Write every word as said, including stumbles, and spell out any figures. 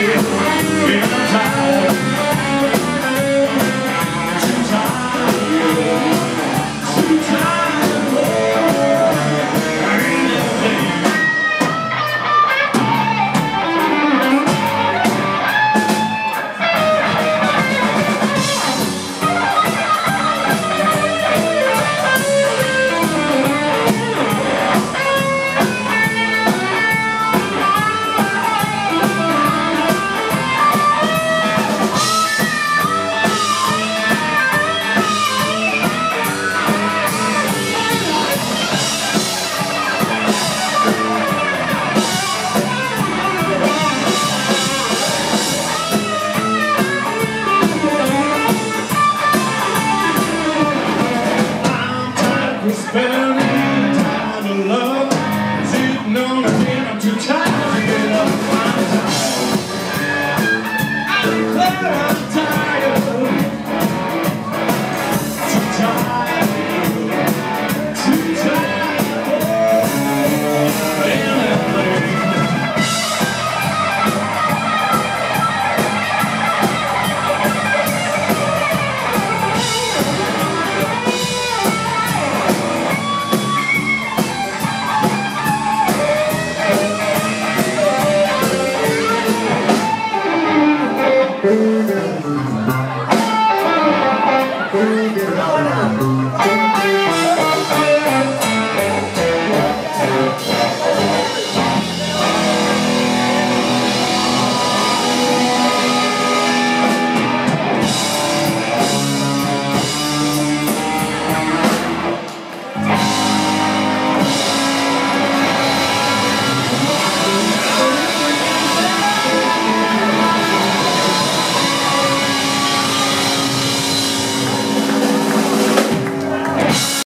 Spending time to love, sitting on a bed, I'm too tired to get up and find time. I'm glad I'm tired, too tired, too tired for anything. Thank you.